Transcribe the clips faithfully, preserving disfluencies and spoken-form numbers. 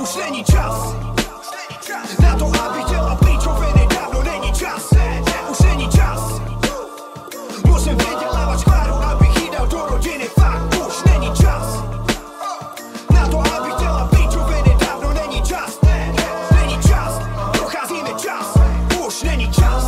Už není čas na to, aby dělal píčoviny, dávno není čas. Už není čas. Musím vydělávat škváru, abych jí dal do rodiny. Fakt už není čas na to, abych dělal píčoviny, dávno není čas. Není čas, procházíme čas. Už není čas.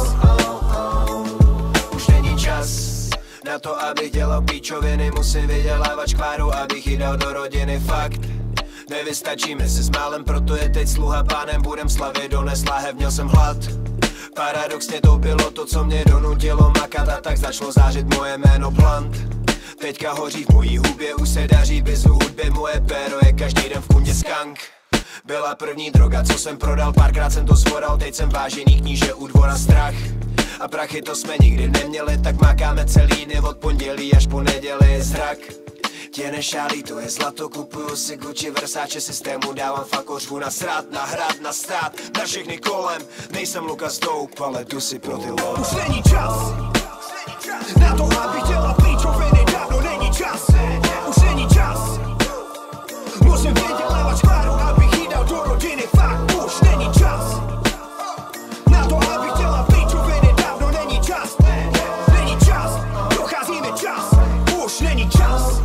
Už není čas na to, abych dělal píčoviny. Musím vydělávat škváru, abych jí dal do rodiny. Fakt nevystačíme si s málem, proto je teď sluha pánem. Budem slavit, dones láhev, měl jsem hlad. Paradoxně to bylo to, co mě donutilo makat, a tak začalo zářit moje jméno Plant. Teďka hoří v mojí hubě, už se daří bez hudby. Moje péro je každý den v kundě skank. Byla první droga, co jsem prodal, párkrát jsem to zvodal. Teď jsem vážený kníže u dvora Strach. A prachy to jsme nikdy neměli, tak mákáme celý dny od pondělí až po neděli. Zrak tě nešálí, to je zlato, kupuju si Gucci, Versace, systému dávám fakořvu na srát, na hrad, na stát, na všechny kolem. Nejsem Lukas Dope, ale jdu si pro ty love. Už není čas na to, aby dělal píčoviny, dávno není čas. Už není čas. Musím vydělávat škváru, abych jí dal do rodiny. Fakt už není čas na to, abych dělal píčoviny, dávno není čas. Není čas, procházíme čas. Už není čas.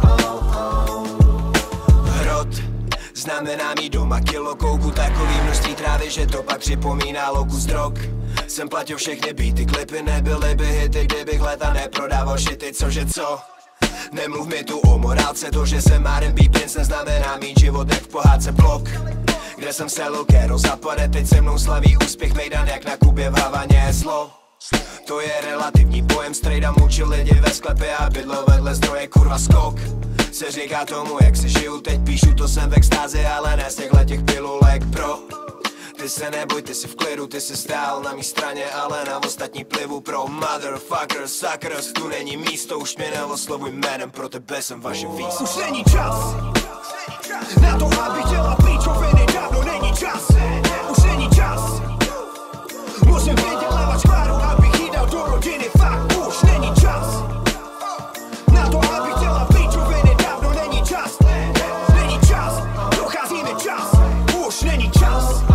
Hrot znamená mít doma kilo kouku, takový množství trávy, že to pak připomíná loku z drog. Jsem platil všechny beaty, klipy nebyly by hity, kdybych léta neprodával šity, cože co? Nemluv mi tu o morálce, to, že jsem R and B princ, neznamená mít život jak v pohádce blok. Kde jsem se Lil Kero zapade, teď se mnou slaví úspěch mejdan, jak na Kubě v Havaně je zlo. To je relativní pojem, strejda mučil lidi ve sklepě a bydlo vedle zdroje, kurva skok. Se říká tomu, jak si žiju, teď píšu, to jsem v extázi, ale ne z těchhle těch pilulek, pro. Ty se neboj, ty si v klidu, ty si stál na mý straně, ale na ostatní plivu. Pro motherfuckers, suckers, tu není místo, už mě neoslovuj jménem, pro tebe jsem vaše víc. Už není čas na to, aby dělal píčoviny, dávno není čas. Už není čas. Musím vydělávat škváru, abych jí dal do rodiny. Fakt už není čas na to, abych dělal píčoviny, dávno není čas. Není čas, procházíme čas. Už není čas.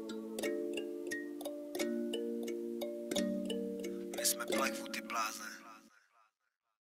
My jsme Blackwood, ty blázne.